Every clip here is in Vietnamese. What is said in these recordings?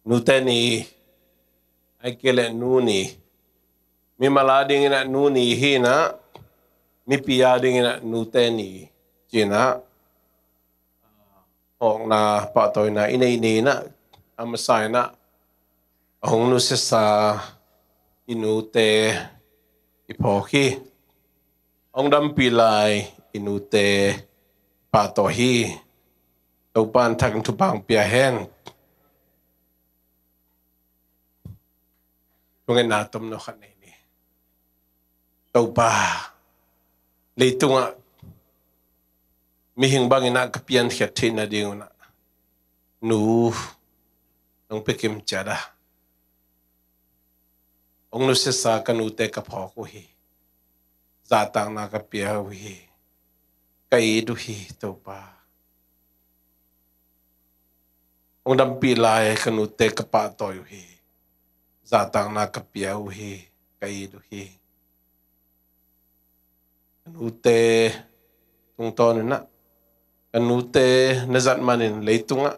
nuteni ai kele nuni mi malading ina nuni hina mi piading ina nuteni china hong na pa toy na ina na amasay na hong nu sa inute ipoki ong dam pilay inute patohi topan thang tupang piahen tungen natom no kanini topa leitunga mihing bangin na kapian hiyatin na dinguna nu nung pikim tiyada ong nu sa kanute kapoko hi zatang na kapiyaw hi kaidu hi topa ong dampilay kanute kapatoy hi zatang na kapiyaw hi kaidu hi kanute tung ton na kanute nazat manin leitunga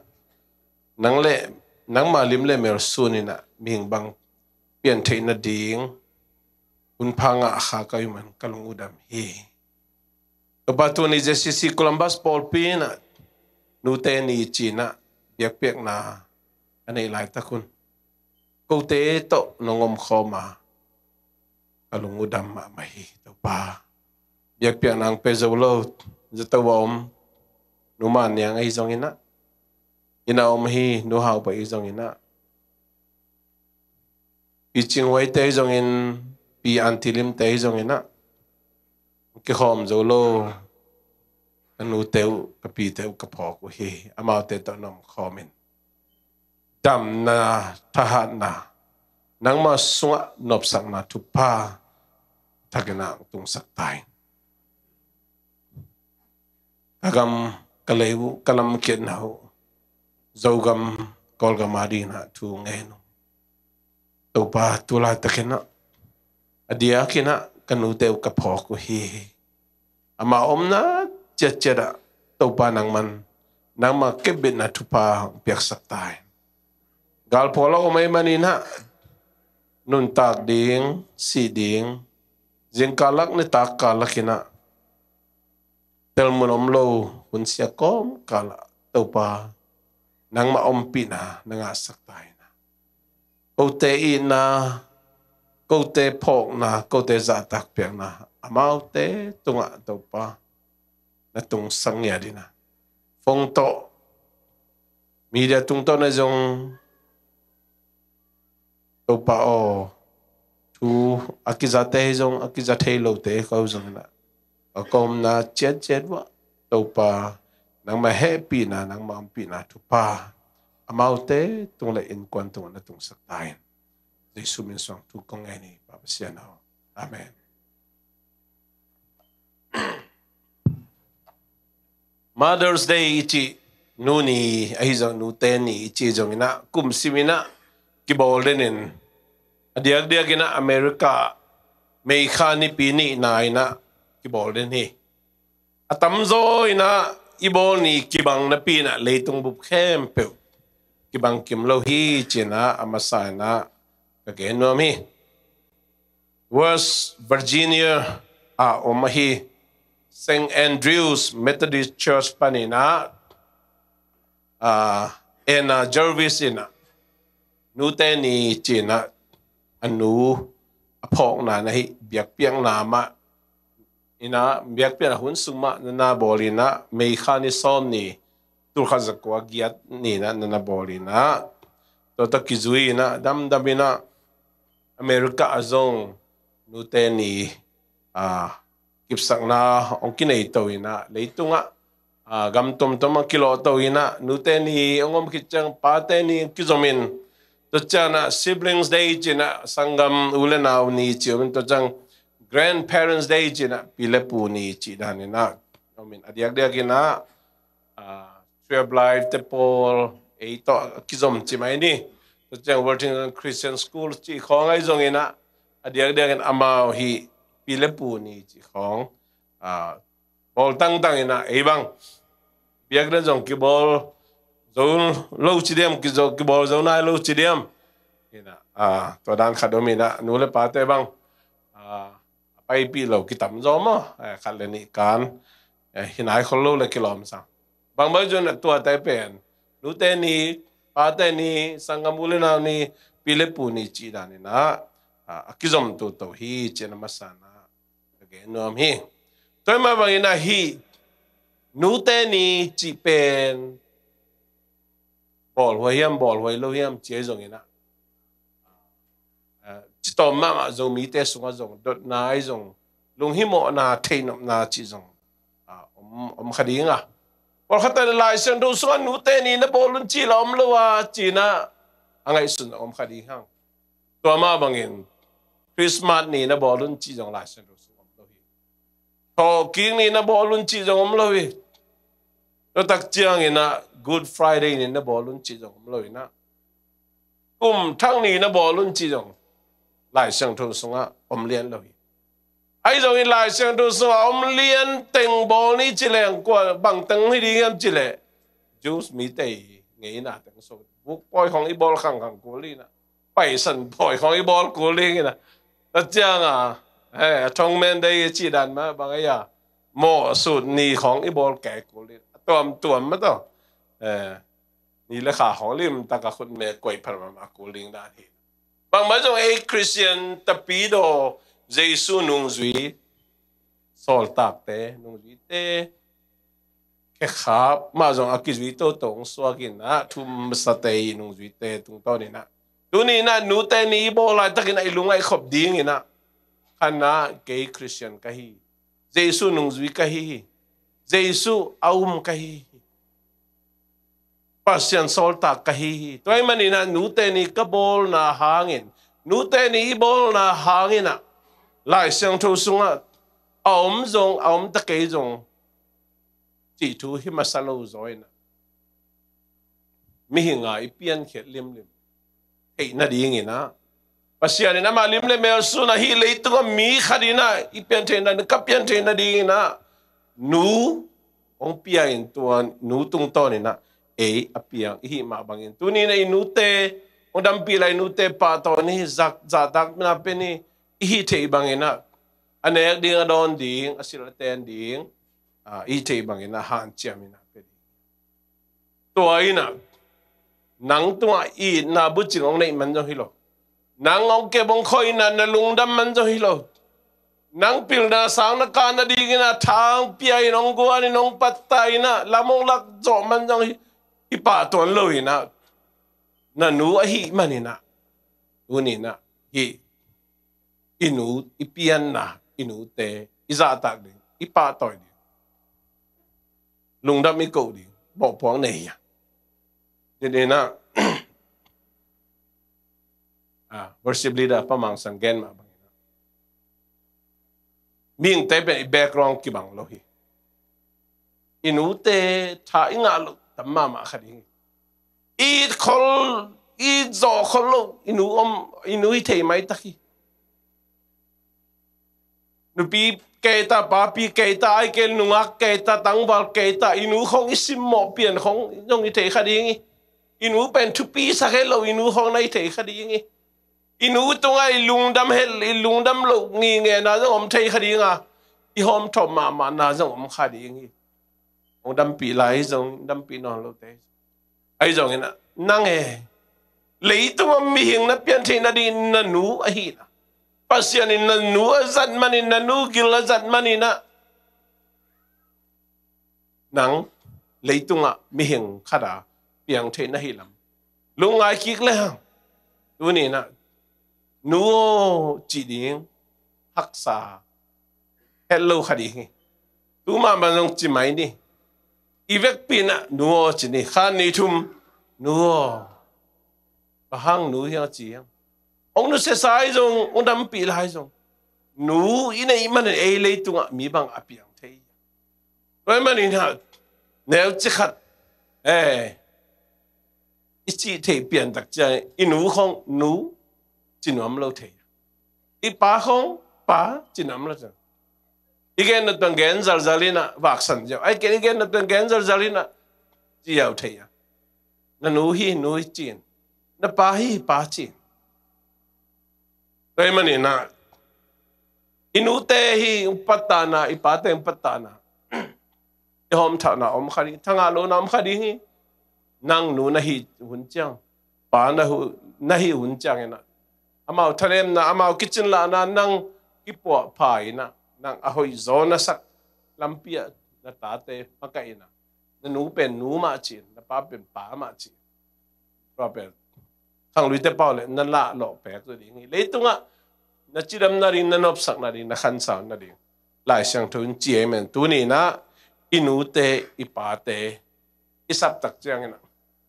nang malim le mer sunina ming bang pian thein na ding un phanga kha kayuman kalung udam hi kabatu ni jesisi Columbus Paul Pina nute ni china biak na anei lai takun ko te to nongom khoma kalung udam ma mai to pa biak nang pezolo zatawom numan yang ai zong ina om hi nu hau pa i zong ina piching wai te zong in pi antilim te zong ina ki khom zolo anu teu ka pi teu ka phok hi amau te to nom khomin dam na thahat na nang ma sunga nop sak na thupa thagena tung sak tai agam kaleu kalam ket na ho zogam kolgamari na tu ngeno topa tula takena adia kina kanute ka phok hi ama omna chechera topa nangman nangma kebit na thupa piak saktai gal polo omai manina nun tak ding si ding jingkalak ni tak kalakina telmunom lo hun sia kom kala topa nang ma ompi na nanga saktai na kote ina kote phok na kote zatak piang na amau te tunga topa na tung sangya dina phong to media tung to na jong topa o tu akizate jong akizate lo te ko jong na akom na chet wa topa nang ma happy na nang ma ampi na tupa amau te tung le in kwan tung na tung saktai Jesu min song tu kong ani papasian ho amen Mother's Day ichi nuni ahizang nuteni ichi jong ina kum simina kiboldenin adiag ina America may khani pini na ina kibolden hi atamzo ina ibol ni kibang na pina leitung bup kempe kibang kimlo hi china amasana kageno mi West Virginia omahi St. Andrews Methodist Church panina ena Jervis ina nuteni china anu apok na hi biak piang nama ina biak piang hun suma na bolina may khani som ni turkhazakwa giat ni na bolina to kizui na damina America azong nuteni kipsak na ongkinay to ina leitunga gam tom kilo to ina nuteni ongom kitchang pateni kizomin to chana siblings day china sangam ulenaw ni chiom to chang grandparents day china pilepu ni chidanina omin adiak ina Trailblight Tepol eito kizom chimaini to chang Worthington Christian School chi khongai zong ina adiak amao hi pilepu ni chi khong bol tang ina ebang biak na jong ki bol zo lâu chỉ điểm cái bò zo này lâu chỉ điểm tôi đang khát đồ mình nụ le pa te bang bay pi lâu cái tấm gió mà khát lên ní can hiện nay không lâu là cái lom sang bang bây giờ là tua tay pen nụ te ní pa te ní sangamule nào ní pile pu ní chỉ đàn ní na cái dòng tu hi trên masana cái nom hi tôi mà bang na hi nụ te ní chỉ pen bol hoy lo hiam chế rồi na chỉ tôm mà dùng mì tê sung dùng đốt nai dùng lung hi mo na thay nộp na chỉ dùng khá đi nga bol khát tay lại xem đâu sung nụ tê ni na bol luôn chỉ là lo chỉ na anh ấy sun khá đi hang tua mà bằng in Christmas ni na bol luôn chỉ dùng lại xem đâu sung lo hi thọ kiêng ni na bol luôn chỉ dùng lo hi rồi đặc chiang in na Good Friday ni na bol luôn chỉ dùng lo hi na thang ni na bol luôn chỉ dùng lại sang thu sung liên lo hi ai rồi lại sang thu sung liên tình bol ni chỉ leng qua bằng tầng hi đi em chỉ lệ juice mi tây nghĩ na tầng số buk poi không i bol khang cố li na bảy sân poi không i bol cố li na tất chiang trong men đây chỉ đàn mà bằng ấy mỏ sụt ni không i bol kẻ cố li tuam mà đâu ni le khá không lim ta cảคนmẹ quậy phật mà cố li đàn hi bằng mấy trong ấy Christian tập bí đồ Giêsu nung duy sol tạc tế nung duy tế cái khá mà trong akis duy tô tổng xoa kia na thum sa tế nung duy tế tung to này na tu ni na nu tế ni bo lại ta kia na ilung ai khop ding ina khăn na cái Christian kahi Giêsu nung duy kahi Giêsu kahi Pasian sol tak kahi toy manina nute ni kabol na hangin nute ni bol na hangin na lai sang thu sunga zong ta ke zong chỉ thu hi masalo zoi na mi hinga ipian khet lim ei na ding ina pasian ni na ma lim le me su na hi le tu mi khadina ipian the na kapian the na ding na nu ong pia in tuan nu tung to ni na apiang hi ma bangin tuni na inute odam pilai inute pa to ni zatak na peni hi te bangina anek ding adon ding asilaten ding hi te bangina han chiamina pedi to ina nang tua i na bu chingong nei man jo hilo nang ong ke bong khoi na na lungdam man jo hilo nang pil na sang na ka na ding na thang piai nong gua ni nong patai na lamong lak jo man jo ipa tuan loi na nu hi manina unina hi inu ipian na inu te iza tak di ipa toy di lungdam mi ko di bo pong nei ya de na worship leader pamang sangen ma bangina ming te be background ki bang lo hi inu te tha inga lo mama khading i khol i zo kholo inu i thei mai taki nu pi ke ta pa pi ke ta ai ke nunga ke ta tang wal ke ta inu khong isim mo pian khong jong i thei khading inu pen tu pi sa hello inu khong nai thei khading inu tungai lungdam hel lungdam lo ngi nge na jong om thei khading i hom thom ma na jong om khading ông đâm bị lại giống đâm bị non lâu thế ấy giống như năng lấy tôi mà miệng nó biến thành nó đi nó nú ấy na pasian nó nú giật mani nó nú kia giật mani na năng lấy tôi mà miệng khá đã biến thành nó hi lắm lúc ngay kia lên tôi này na nú chỉ điên hắc sa hello khá đi tôi mà bằng chỉ máy đi ivek pina nuo chini khan ni thum nuo bahang nu hiang chi ong nu se sai jong ong dam pi lai jong nu ina iman e le tunga mi bang apiang thei roi man in ha neu chi khat ichi thei pian tak cha inu khong nu chinom lo thei i pa khong pa chinom lo cha igen na tang gen zal zalina vaksan jo ai ken igen na tang gen zal zalina chi yau thei na nu hi nu chin na pa hi pa chin Kaya manina inute hi patana ipate patana ihom tha na om khari thanga lo nam khari hi nang nu na hi hun chang pa na hi hun chang na amau tharem na amau kitchen la na nang kipo pai na nang ahoi zona sak lampia na tate pakai na nu pen nu ma chin na pa pen pa ma chin proper khang lui te pau le na la lo pek zo ding le tunga na chidam na rin na nop sak na rin na khan sa na rin lai sang thun chie men tu ni na inu te ipa te isap tak chang na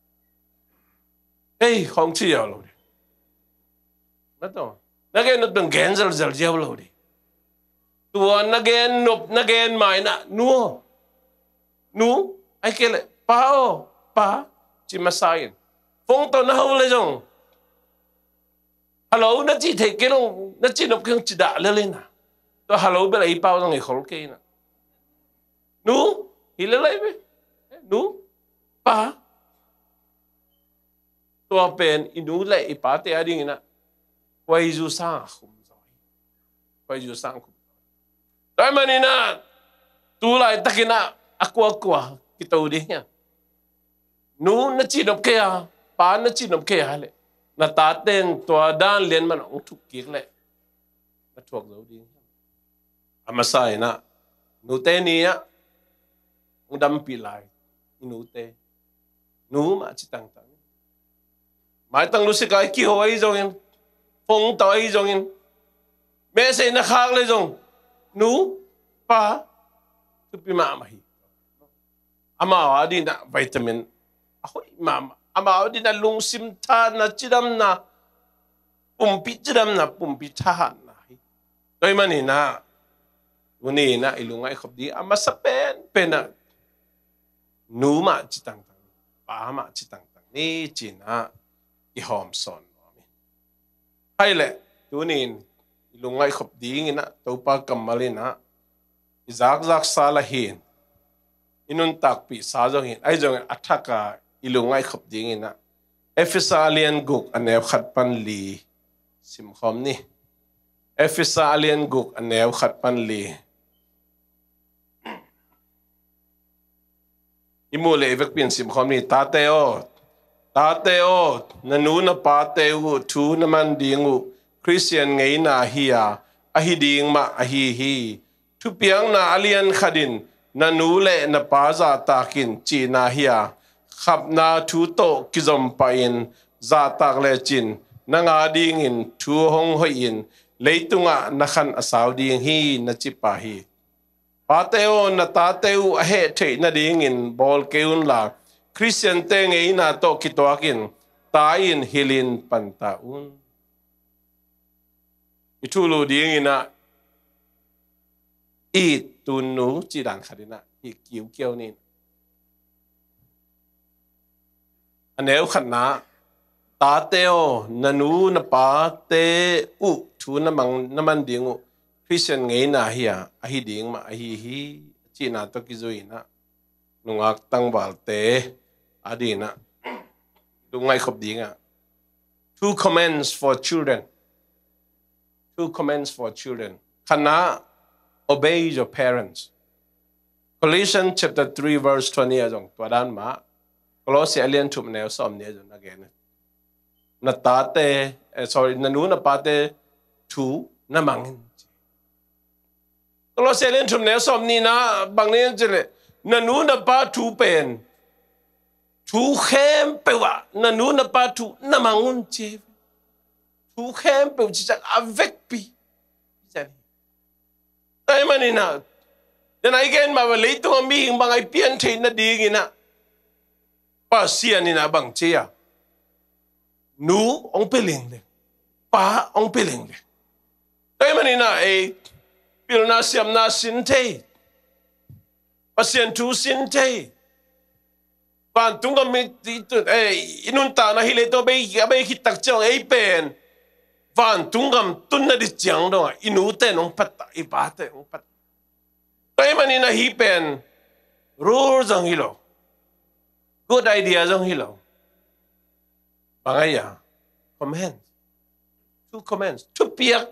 hey khong chi yo lo di na to na gen no dang gen zal zal je lo di tua na gen nop na gen mai na nu ai kele pa o pa chi masain phong to na ho le jong hello na chỉ thấy cái lông na chỉ nộp cái chỉ đã lên à to hello bây giờ ý bao trong ngày khổ cái nè nu hi lấy về nu pa to pen inu lại ý pa te đi nè quay du sang không rồi quay du sang không tại mà nè tu lại ta cái nè aqua cái tàu đi nha nu na chỉ nộp cái à pa na chỉ nộp cái à lại na ta tên tua đan liền mà ông thúc kiệt lệ nó thuộc dấu đi mà sai na nu tên ni á ông đâm pi lại nu tên nu mà chỉ tăng tăng mai tăng lu sĩ cái kêu ấy rồi phong tao ấy rồi mẹ sẽ na khácเลยrồi nu pa tu pi mà hi ama đi na vitamin ahoi mama ama di na lung sim tha na chidam na pumpi tha na doi mani na uni na ilungai khop di ama sa pen na nu ma chitang tang pa ma chitang tang ni china I hom son mi hai le tunin ilungai khop di ngina topa kamalina izak sala hin inun tak pi sa jong hin ai jong athaka ilungai khop ding ina Ephesalian guk anew khat pan li sim khom ni Ephesalian guk anew khat pan li imule evek pin sim khom ni tate o nanu na pa te u thu na man dingu Christian ngei na hiya ahi ding ma ahi hi thu piang na alian khadin nanu le na pa za takin chi na hiya khap na thu to kizom pain za tak le chin na nga ding in thu hong hoi in leitunga na khan asaw ding hi na chi pa hi pateo na tateu a he the na ding in bol keun la Christian te ngei na to kitwakin ta in hilin pantaun itulu ding ina I tunu chi dan khadina I kiu kiu ni aneu khanna ta teo nanu na pa te u thu na man dingu Christian ngei na hiya ahi ding ma ahi hi chi na to ki zoina nungak tangbal te adina lungai khop dinga two commands for children khana obey your parents Colossians chapter 3 verse 20 ajong twadan ma Colossians chum ne som ne jon again na tate nanu na pate thu na mangin Colossians chum ne som ni na bang ne jele nanu na pa thu pen thu khem pe wa nanu na pa thu na mangun che thu khem pe chi chak avec pi chani ai manina then again ma le to mi bang ai pian the na ding ina pa sian ina bang chia nu ong peling le pa ong peling le ai manina e pil na siam na sin the pasien tu sin the pan tunga mi tu inun ta na hile to be hitak chong e pen van tungam tun na di chiang do inu te nong pat I ba te ong pat tai mani na hi pen rule jong hilo good idea jong hilo Bangaya, command. Two commands. Two piak.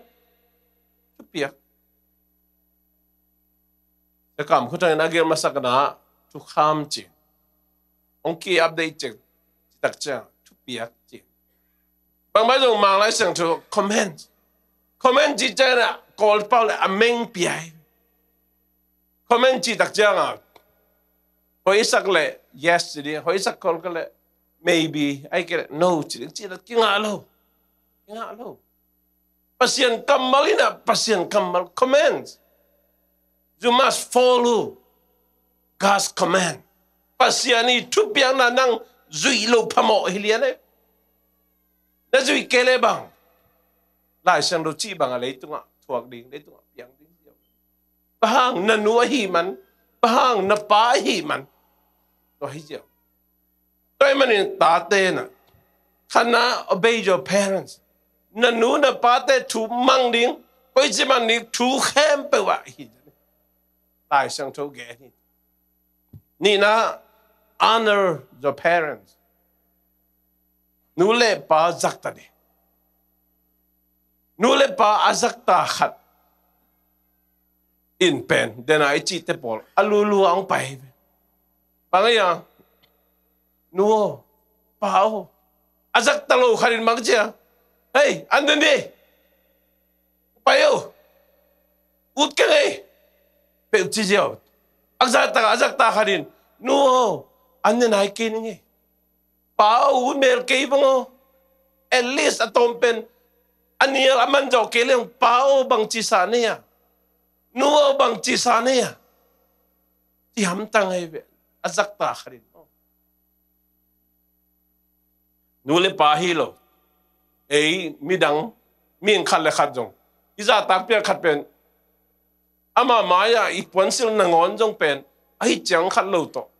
Sekam, kutang nagir masakana, two ham chin. Onki update chin. Takcha, two piak chin. Bang bazong mang lai sang to command. Command chi chana, call Paul a meng piai. Command chi takcha hoi sak le, yes, hoi sak call le, maybe, I get it, no, chi kinga lo. Pasien kamal, commands. You must follow God's command. Pasiani tupiang na nang zui lo pamo hiliane. Na zui kele bang. Lai sang do chi bang alay tunga tuwag ding le tunga piang ding. Bahang na nuahiman, bahang na pahiman. To hijaw. Toy manin tate na. Kana obey your parents. Nanu na pate tu mang ding, koi jiman ni tu khem pe wa hi. Lai sang to ge ni. Ni na honor the parents. Nule pa zakta de. Nule pa azakta khat. In pen, then I cheat the ball. Alulu ang pai. Pangaya. Nuo. Pao. Azakta lo kharin magja. Hey, andun payo. Ut ka ngay. Pero chijiyaw. Azakta ka rin. No, andun ay kining Pao, mer kay mo. At least atompen. Aniyar aman jaw kiling pao bang chisaniya. Nuo bang chisaniya. Tihamtang ay azakta ka rin. Nule pahilo. Midang min khat le khat jong iza tak pe khat pen ama maya I ponsil nangon jong pen ai chang khat lo to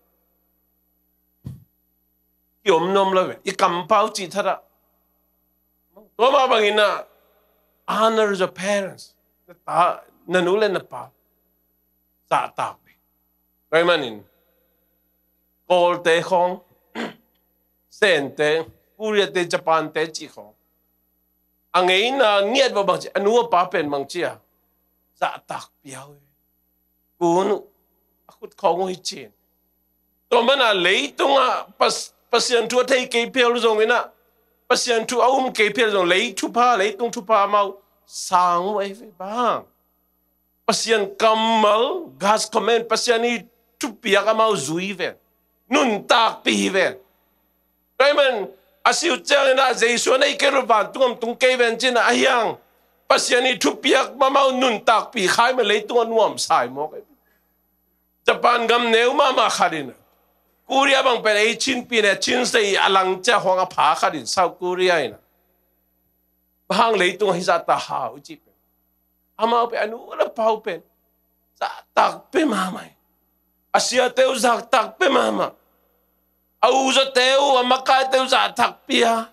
yom nom lo I kam pau chi thara to ma bangina honor the parents ta nanule na pa sa ta pe manin kol te khong sen te Korea te Japan te chi khong ang ngayon na ngiyad ba bang ano pa pen mang chia sa atak piyaw kun akut kong hichin to mana leito nga pasien tu tay kay piyaw zong ina pasien tu kay piyaw zong leitong tu pa mau sang wai bang pasien kamal gas comment pasien ni tu piya ka mau zuiven nun tak piven Raymond Asiu chang na Jesu na ikeruban tung keven jina ayang pasiani tupiak mamau nun tak pi khai me leitung anuam sai mo Japan gam neu mama khadin Korea bang pe chin pi ne chin sei alang cha hong pha khadin South Korea ina bang leitung hisata ha uji pe ama pe anu la pau pe sa tak pe mama Asia teu zak tak pe mama Au za teu amakai teu za tak pia.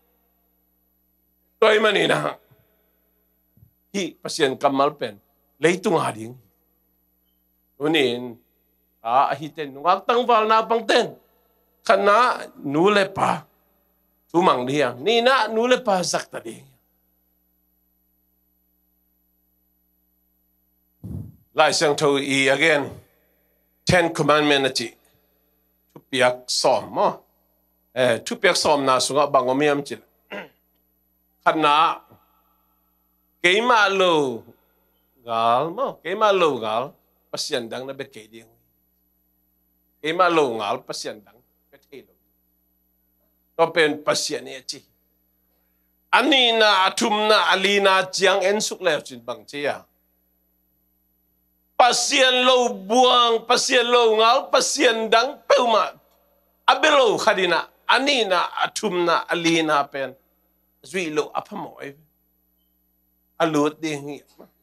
Toy manina. Hi pasien kamal pen. Leitung hading. Unin hiten ngak tang val na pang ten. Kana nule pa. Tumang dia. Nina nule pa sak tadi. Lai sang to again. 10 commandments. Tupiak som mo tupiak som na sunga bangomiam chil khana keima lo gal pasien dang na be ke ding keima lo ngal pasien dang be thelo to pen pasien ne chi ani na atum na alina chiang en suk le chin bang chia pasien lo buang, pasien lo ngal, pasien dang peuma. Abelo khadina, anina atumna alina pen. Zui lo apamoy. Alut ding.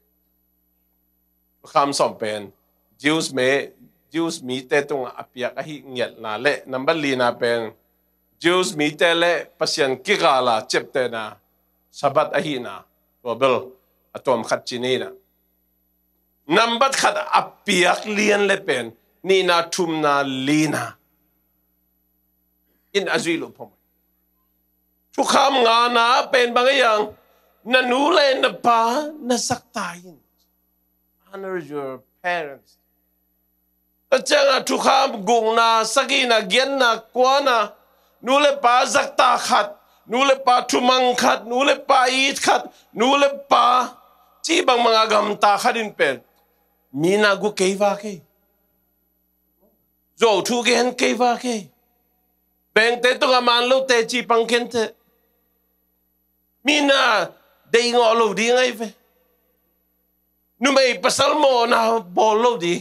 Kham som pen. Jews mi te tung apiak ahi ngiat na le nambalina pen. Jews mi te le pasien kigala chepte na sabat ahi na. Wabel atom khat chinina. Nambat khat apiak lian lepen ni na tum na lina in azuilo pom ทุกคำงานนะเป็นบางอย่างนั่นรู้เลยนะป้าน่าสักตาย honor your parents แต่จังทุกคำกุงนะสักนะเกียนนะกว่านะนู้เลยป้าสักตาขัดนู้เลยป้าทุมังขัดนู้เลยป้าอีดขัดนู้เลยป้าจีบางมังกรตาขัดินเป็นมีนากูเกย์ว่าเกย์โจทุกเกย์เกย์ว่าเกย์แบ่งเตตุกามันลูเตจีปังเคนเตมีนาเด้งอลูดีไงเฟนูไม่ปัสสาวะนะบอลลูดี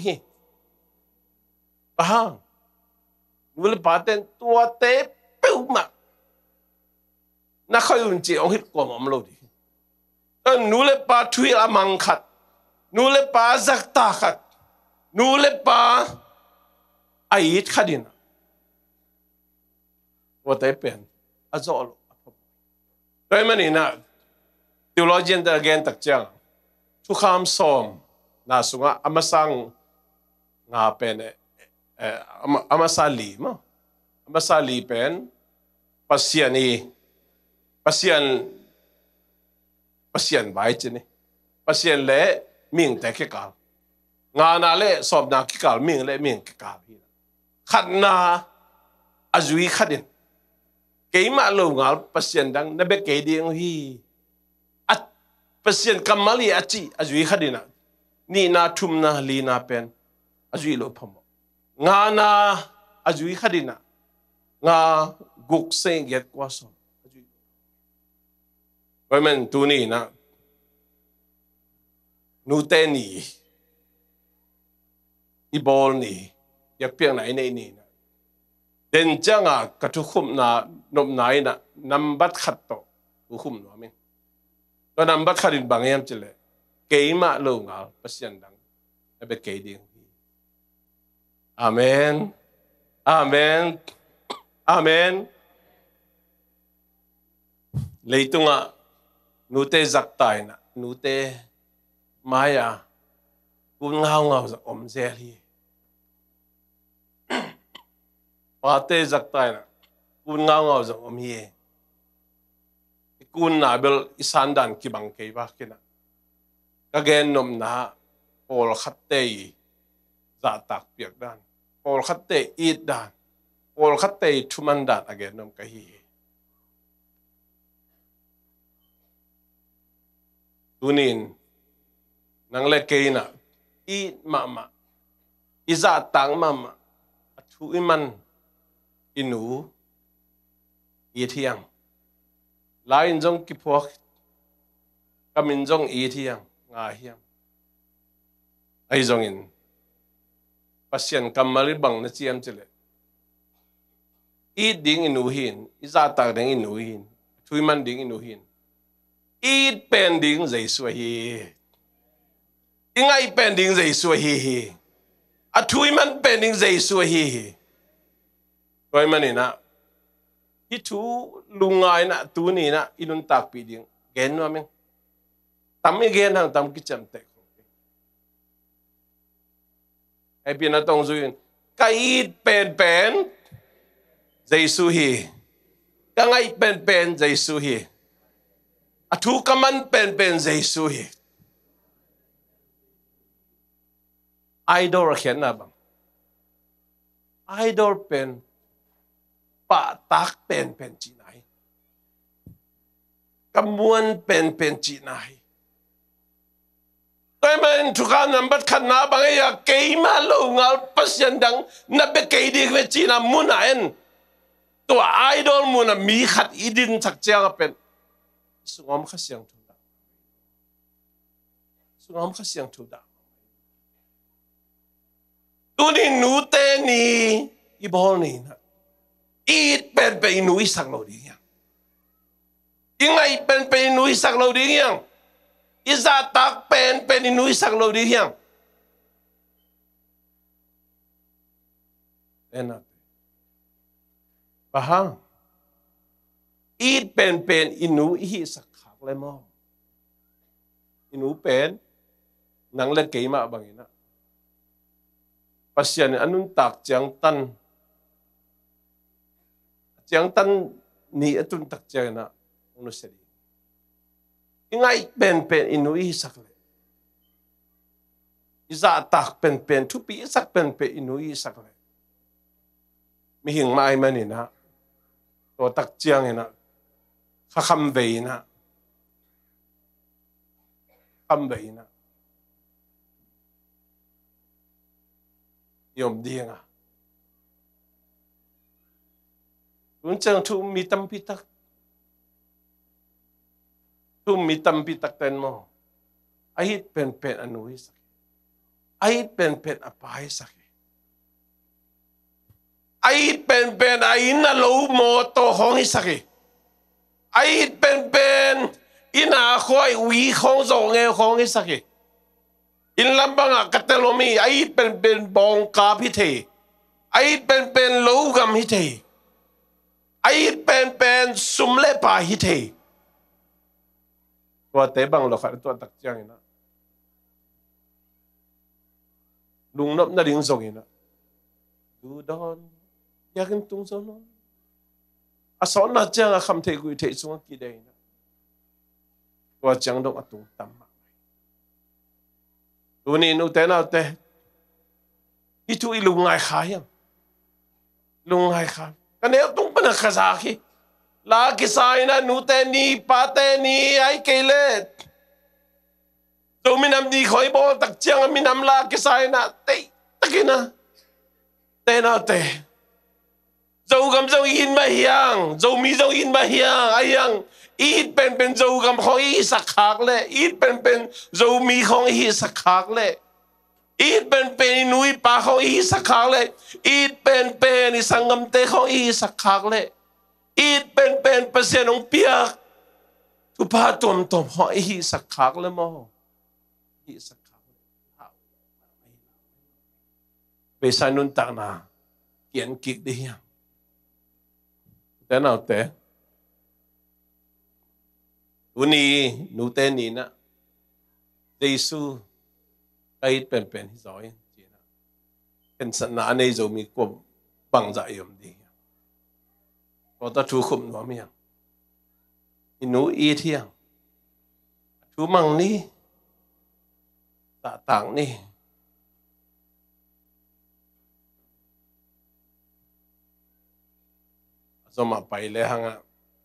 บ้างนูเลยปาเต็นตัวเตะปิ้วมานักข่าวจีองฮิตกว่ามันลูดีนูเลยปาทุยละมังขัดนูเลยปาจักตาขัดนูเลยปาไอยิดขัดินว่าแต่เป็นอาจารย์โดยมันนี่นะทีโลจีนแต่เกณฑ์ตักจังทุกคำสอมน่าสุงะอามาสังงาเป็นอามาซาลีมั้งอามาซาลีเป็นปัสยานีปัสยานใบจีนี่ปัสยานเล่มิ่งแต่แค่กาลงานนั่นเล่สอบนักแค่กาลมิ่งเล่มิ่งแค่กาลขัดนาอาจุยขัดินเกี่ยมาลูกงาปัสยานดังนั่นเป็นเกี่ยดีงฮีปัสยานกำมาลีอาจีอาจุยขัดินะนี่นาทุ่มนาลีนาเป็นอาจุยโลพมงานาอาจุยขัดินะงากุกเซงเกียรกว่าสมอาจุยเพราะมันตัวนี้นะนูเตนีอีบอลนี่อยากเพียงไหนในนี่นะเดินจังอ่ะกระทุกขุมนานมไหนนะนำบัตรขัดโตกุขุมหนูมั้งก็นำบัตรขัดินบางอย่างจะเลยเกี่ยมาลงอ่ะปัสยันดังนั่นเป็นเกี่ยดีอาเมนอาเมนอาเมนเลยตรงอ่ะนูเตจักตายนะนูเตมายากุนเงาจะอมเซลีปาเตจักตายนะกุนเงาจะอมเยกุนนาเบลอิสันดันกิบังเกย์บ้ากินะก็เกณฑ์นมนะโอลขัดเตยจะตักเปียกด้านโอลขัดเตยอีดด้านโอลขัดเตยทุมันด้านอเกณฑ์นมกะฮีตุนินนังเล็กเกย์นะอีมาอิจะตังมาทุยมันอินูอีเทียงลายจงกิพวกกำมินจงอีเทียงงาเฮียงไอจงอินปัสยันกำมาลิบังนัจยมเจเลอีดิ่งอินูหินอิจะตักดิ่งอินูหินทุยมันดิ่งอินูหินอีเป็นดิ่งใจสวยยังไงเป็นดิ่งใจสวยอะทุยมันเป็นดิ่งใจสวยโดยมันนี่นะที่ทูลุงไงนะตัวนี้นะอินุนตักปีดิ่งเกณฑ์ว่ามั้งทำไม่เกณฑ์ทางทำกิจจำเตะไอ้พี่นัทต้องซุยนใครเป็นใจสวยยังไงเป็นใจสวยอะทุกมันเป็นใจสวยไอดอลเขียนนะบังไอดอลเป็นปะตักเป็นจีไหนกำมวนเป็นจีไหนแต่มันทุกการนำบัตรขนาบางอย่างเกี่ยมาลงเอาปัสยันดังนับเป็นเกี่ยดีกว่าจีน่ะมุนอ่ะตัวไอดอลมุนอ่ะมีขัดอีดินสักเจ้าเป็นสุงอมข้าเสียงทุดาสุงอมข้าเสียงทุดาตัวนี้นูเตนีอีบอลนี่นะอีเป็นอินุยสักเราดีอย่างยังไงเป็นอินุยสักเราดีอย่างอิจาตักเป็นอินุยสักเราดีอย่างเอ็นะบ้าอีเป็นอินุยสักขักเลยมั้งอินุเป็นนังเล่นเกมอะบางอย่างนะปัสยานี่อันนู้นตักจังตัน ni atun tak chiang na unu seri ingai pen inui sakle iza tak pen thu pi sak pen inui sakle mi hing mai manina to tak chiang ina kham veina yom dinga un chang thu mi tam pitak ten mo ahit pen anui sak ahit pen apai sak ahit pen aina lo mo to hong sak ahit pen ina khoi wi khong zo nge khong sak in lambanga katelomi ahit pen bong ka pi the ahit pen lo gam hi the ahit pen sumle pa hi the tua te bang lo khat tua tak chiang ina lung nop na ding zong ina du don yakin tung zo no ason na chang a kham the gui the chung ki dei na tua chang dong atung tam ma tu ni nu te na te i tu i lungai khayang lungai kha kan e tung pa na khaza khi la ki sai na nu te ni pa te ni ai ke le to minam di khoi bo tak chiang minam la ki sai na te takina te na te dâu gam dâu in ma hiang dâu mi dâu in ma hiang ayang ít pen dâu gam khong i sak khak le ít pen dâu mi khong i sak khak le ít pen nui pa khong i sak khak le ít pen isang gam te khong i sak khak le ít pen pasien ong piak tu pa tom khong i sak khak le mo i sak khak be sanun tak na kian kik de hiang thế nào thế uni nu te ni na Giêsu cái pen giỏi chỉ na ken san na nei zo mi ko bang za yom di ko ta thu khum no mi inu i thiang thu mang ni ta tang ni Zoma paile hanga.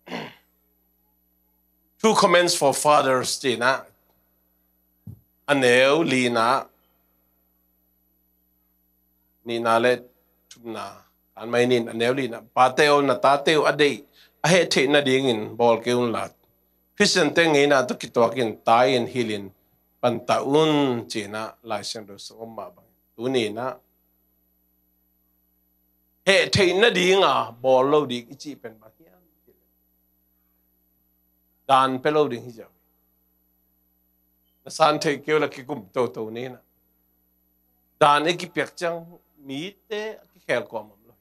2 comments for fathers tina. Aneu lina. Nina le tuna. An mai nin aneu lina. Pateo na tateo ade. Ahe te na dingin bol keun lat. Christian te ngina to kitwakin tayin hilin. Pantaun tina lai sendo soma bang. Tunina. He te na dinga bolo di ichi pen ba hian dan pelo ding hi jaw na san te keu la ki kum to ni na dan e ki pek chang mi te ki khel ko mom lo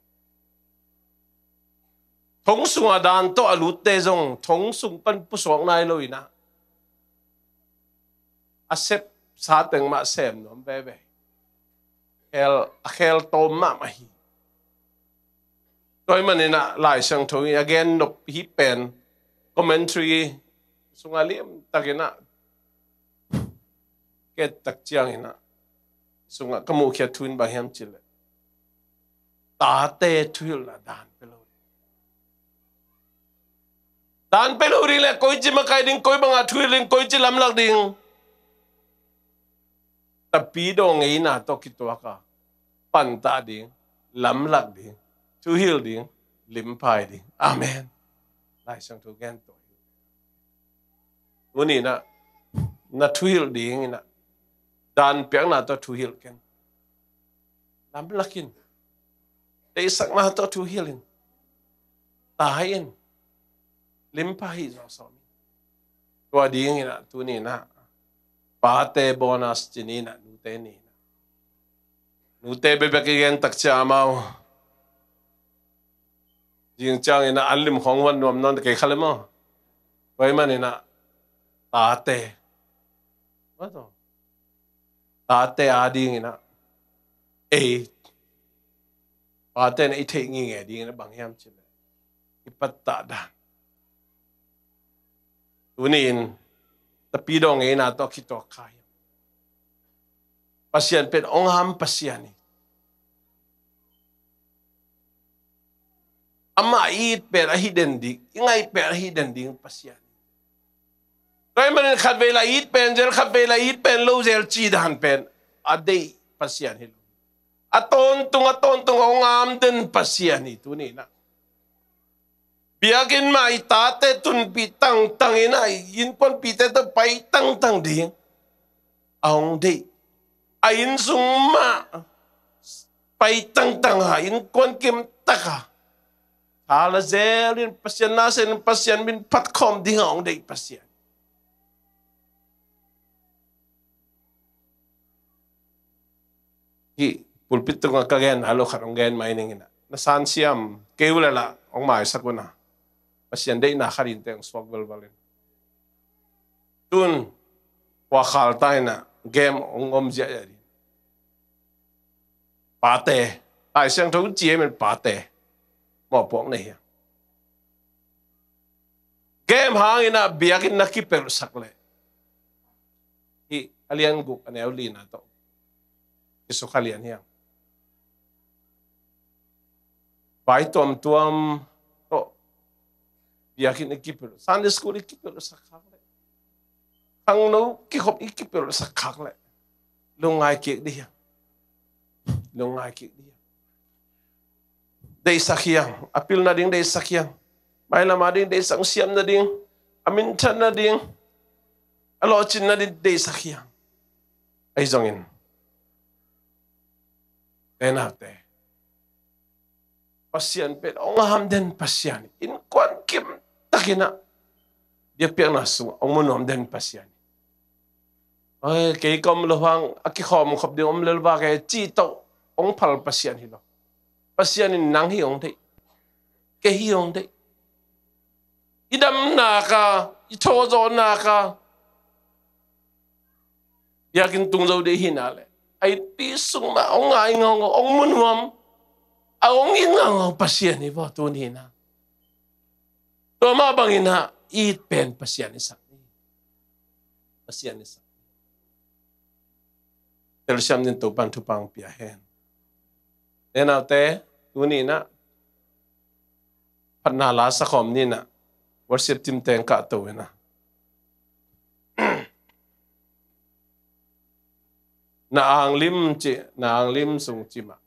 thong sung dan to alu te zong thong sung pan pu song nai lo ina asep sa teng ma sem nom be khel to ma ma hi Tôi mình na lại sang thôi again nộp hi pen commentary sunga liam takina ke tak chiang ina sunga kamu khia thun ba hiam chile ta te thul la dan pelo ri le koi chi ma kai ding koi banga thul ling koi chi lam lak ding tapi do ngei na to ki to ka pan ta ding lam lak ding to heal ding lim pai ding amen lai sang to gen to uni na to heal ding ina dan piang na to heal ken lam lakin dei sak na to healing tahin lim pai zo so to ding ina tu ni na pa te bonus chinina nu te ni nu te be be gen tak cha mau Jing chang ina alim khong wan nom non ke khalemo wai man ina ta te what to ta te ading ina e pa te na i the ngi nge ding na bang yam chile i pat ta dan tunin tapi dong na to kito kaya pasyan pen ongham pasyani ama it pen ahidendik ingay pen ahidendik pasyan kaya man khabela it pen jel khabela it pen lo jel chidan pen ade pasyan hilo aton tung ongam den pasyan itu ni na biakin ma itate tun pitang tangina yin pon pite to pai tang tang ding aong de ayin sungma pai tang tang ha in kon kim taka hala zelin pasyan nasen pasyan min patkom ding aong de pasyan hi pulpit to kagayan halo karong gayan maining ina nasan siyam kewala ong mai sakuna pasyan day na karinte ang swagwal balin tun wakal tayo na game ong omjia yari pate ay siyang tawag jiye men pate mo po ang nahiya game hangin na biyakin na kiper sakle hi alian guk ane uli na to iso kalian hiyang bai tuam to biakin ikipelo Sunday school ikipelo sa kakle ang no kihop ikipelo sa kakle lungai kik dia day sakyang apil na ding day sakyang may lama ding day sang siyam na ding amintan na ding alochin na ding day sakyang ay zongin enate pasyan pen ongaham den pasyan in kwan kim takina dia piang nasu ong monom den pasyan ay kay kom lohang akikhom khop di om lelwa kay chi to ong phal pasyan hilo pasyan in nang hi ong de ke hi ong de idam na ka itozo na ka yakin tungzo de hinale ay pisung ma ong ay ngong ong monom aong ingang pasyan ni ba tunin na. To mabangin na eat pen pasyan ni sakni. Pasyan ni sakni. Tersiyam din to pang piyahen. Nenaute tunin na panala sa kom ni na worship team ten ka to na. Naang lim sung chima.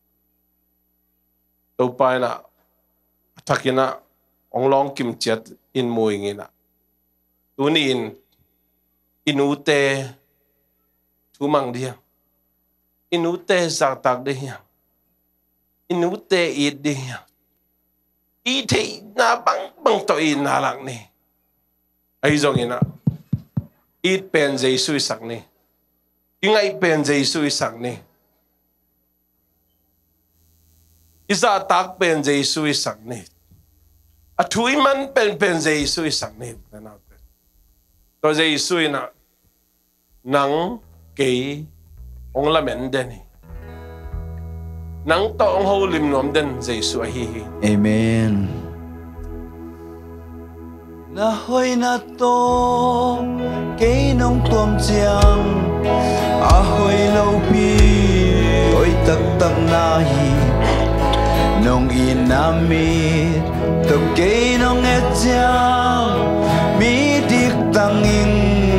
Tupay na atakina onglong kim chat in muingina tunin inute tumang dia inute saktak dia inute id dia ite na bang to in nalang ni ay zongina it pen Jesus sak ni ingay pen Jesus sak ni isa tak pen Jesus sak ni atui man pen Jesus sak ni to Jesus na nang kay ong lamen den nang to ong holim nom den Jesus ahihi amen na hoy na to kay nong tuam chiang ahoy lâu pi oi tak tak nahi nong inamit to kay nong etjang mi dik tanging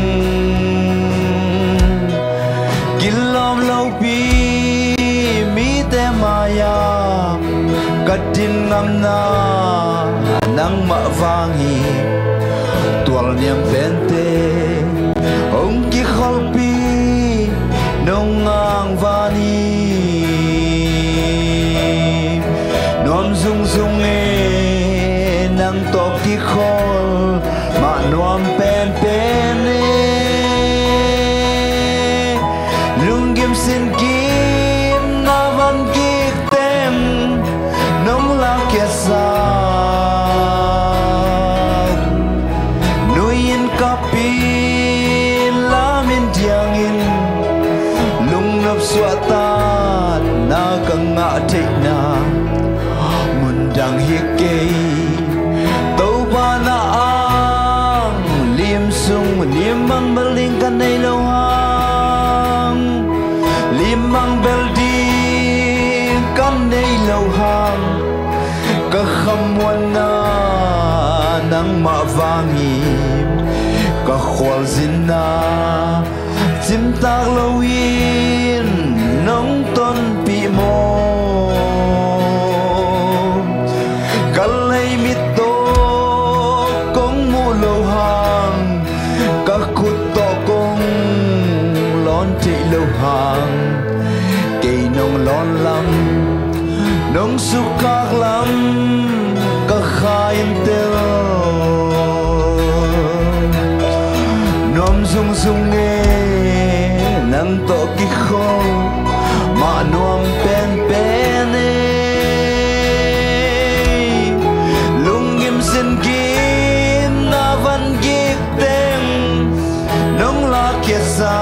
gilom lâu pi mi te maya katin ngam na nang ma vangi tual niam pente ong ki kholpi nong ang vani nom zung zung e nang to ki khol ma nom pen pen e lungim sin kim na van ki tem nong la ke sa nuin kapi lamin diangin lung nop suatan na kang nga take na mundang hikay tau ba na ang lim lâu hang ka khamwan na nang mavangim ka khwal zin na chim tak lowin nong ton pi mo kalay mito kong mu lâu hang ka kuto kong lon ti lâu hang cây nong lon lam nong sukak lam ka khaim tel nom zung zung nghe nang to ki kho ma nom pen pen lungim sin kim na van gik teng nong la kia sa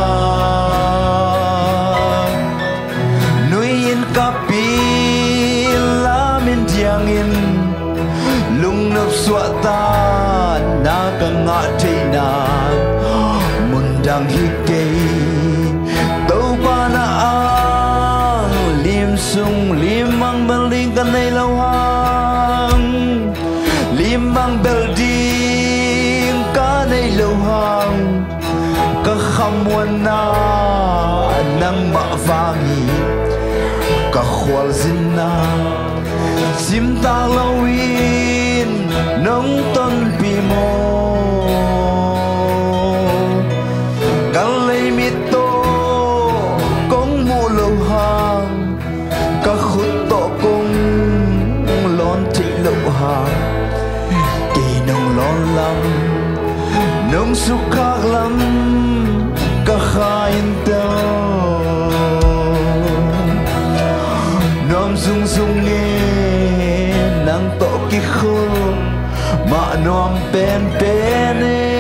nuyin kapi lamin diangin lung nop swata na ka nga na mundang hikay tau pa na ang lim sung limang baling kanay lawhang limang building kanay lawhang kakhamwan na nang mavangi kakhwal zin na simtang lawin nong ton pi mo kalay mito kong mu lâu hang ka khuto kong lon thị lâu hang kỳ nong lon lam nong sukak lam ka khain tao nom zung zung nghe nang to ki kho ma nom pen pen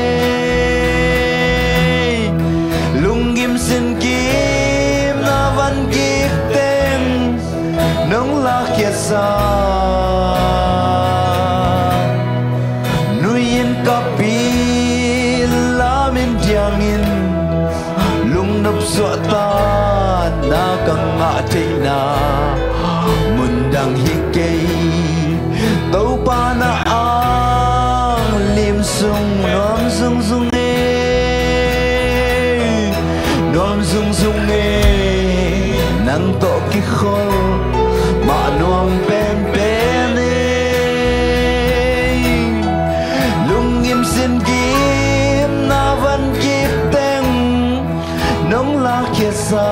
lungim sin kim na van gik ten nong la kia sa nuyin kapi lamin diangin lung nop swata na kang nga na mundang hikay tau pa na ang lim sung nom sung sung nom sung sung nang to ki kho ma nom pen pen lungim sin kim na van kip teng nong la kia sa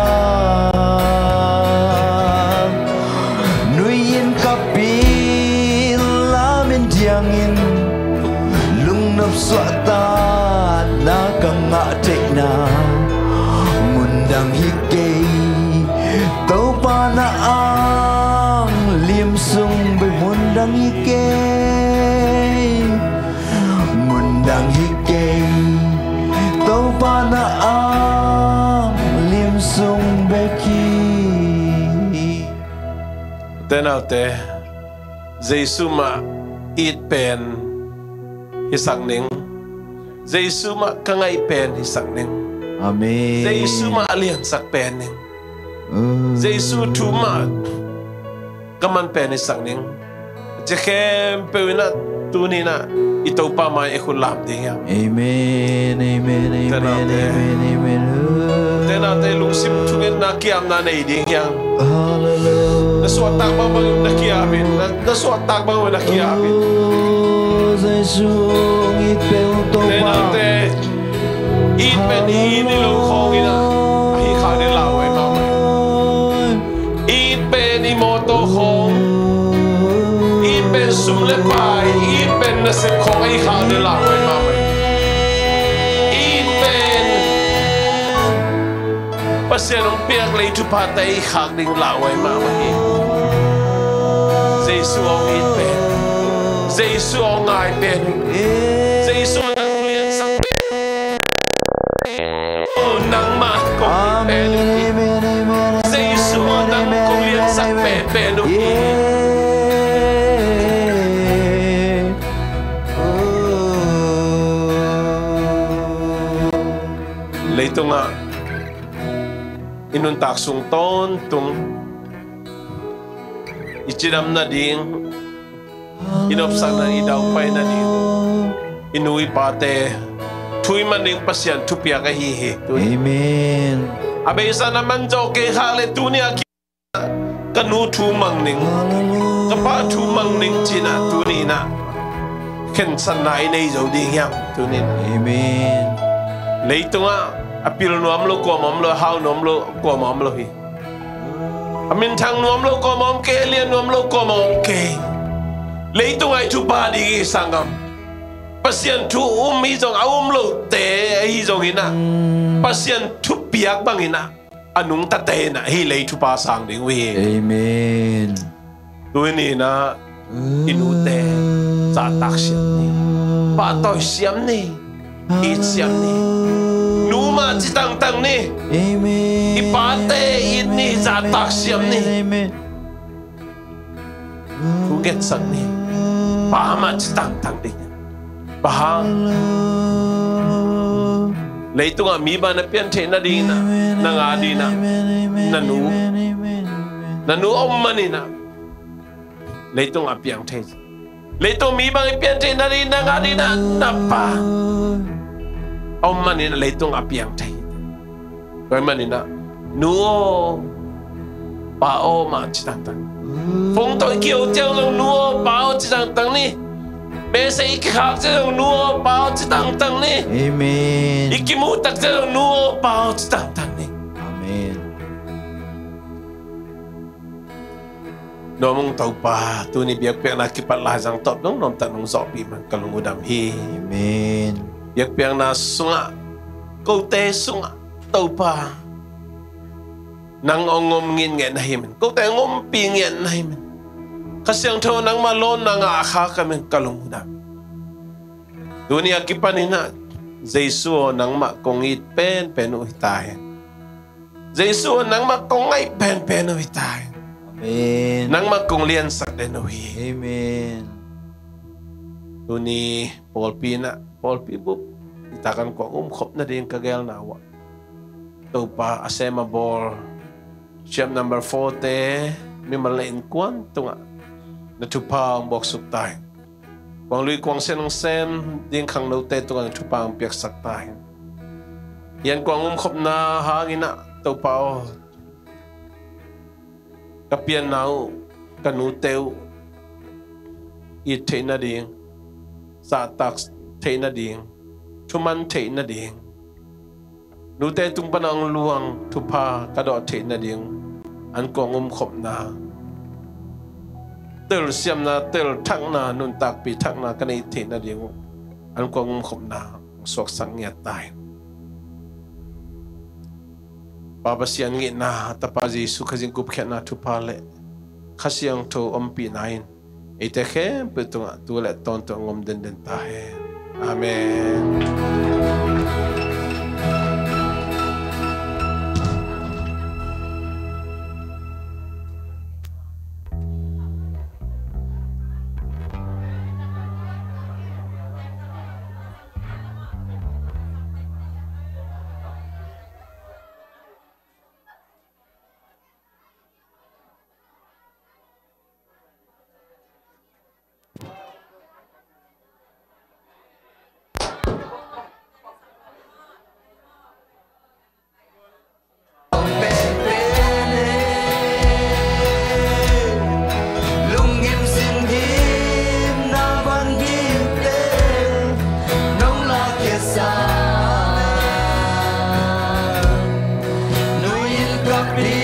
nuyin kapi lamin diangin lung nop swata na kang nga na mundang hikay tau pa na ang lim sung bay mundang hikay tau pa na ang lim sung beki tenaute Jesu ma it pen hisang ning Jesu ma kangay pen hisang ning amen Jesu ma alian sak pen ning Jesu tu ma kaman pen hisang ning jekem pewina tunina ito pa mai ekulam dia amen amen amen amen amen tenaute lungsim tungen na kiam na nei ding yang hallelujah nasuatak ba bang nakiapin nasuatak ba nakiapin Jesu it pe to pa tenaute it pen ini lo khong ina hi kha de lao ai ma it pen ni moto khong it pen sum le pai it pen na se khong ai kha de lao ai ma it pen pasenong piak lei tu patai khak ding lao ai ma Jesu ong it pen Jesu ong ai pen Jesu nang lian sang nang ma kong pen Jesu nang kong lian sang pen leito nga inuntak sung ton tung Ichidam na ding inopsan na idaw pay na ding inui pate tui man ding pasyan tupya ka hihi. Amen. Abe isa naman jo ke hale dunia kanu tumang ning kapa tumang ning china tunina ken sanai nei jo ding yang tunin. Amen. Leitunga apil nuam lo ko mom lo hau nom lo ko mom lo hi. Amin thang nuam lo ko mom ke lian nuam lo ko mom ke. Leitunga tu ba di sangam. Pasien tu hi jong lo te hi jong ina. Pasien tu piak bang ina. Anung ta te na hi lei tu pa sang ding wi. Amen. Tu ni na inute sa taksyan ni. Pa to siam ni. I siam ni. Numa citang tang ni. Amen. Ipate ini sa taksyan ni. Amen. Fuget sang ni. Pahama citang tang ni. Paham. Leitung ami ba na pian na din na nangadi na nanu manina. Leitung apiang te. Leitung mi bang pian na din nangadi na napa. Manina leitung apiang te. Kaya manina nuo pao ma citang tang. Phong toi kiêu tiêu long nuo pao citang tang ni. Besa ikihak sa nuo pao citang tang ni. Amen. Ikimutak sa nuo pao citang tang ni. Amen. Nomong tau pa tu ni biak piak na kipat lazang top dong nom tanong zopi man kalung udam hi. Amen. Biak piak na sunga kau te sunga tau pa nang ongom ngin ngen himen kau te ngom pi ngen himen. Kasyang tao nang malon nang aakha kami kalungudam. Dunia kipanina, Jesu nang makongit pen uhitahin. Jesu nang makongay pen uhitahin. Amen. Nang makonglian sak denuhi. Amen. Duni Paul Pibup, itakan ko umkop na din kagayal nawa. Ito pa asema ball, siyam number 40, may malain kuwan, ito nga. Natupa ang boksuk tayo. Kung lui kuang senang sen, din kang naute ito nga natupa ang piaksak tayo. Yan kuang umkop na hangin na, ito pa o. Kapian nao, kanuteo, itay na din, sa tax, tay na din, tuman tay na din. Nute itong panang luwang, tupa, kado tay na din, an kuang umkop na. Tel siam na tel thang na nun tak pi thang na kanay te na dingo an ko ngom na sok sang ngia tai baba sian ngi na tapa Jesu khajing kup khet na thu pale khasiang to ompi nain ite khe petunga tu le ton to ngom den den ta he amen. Be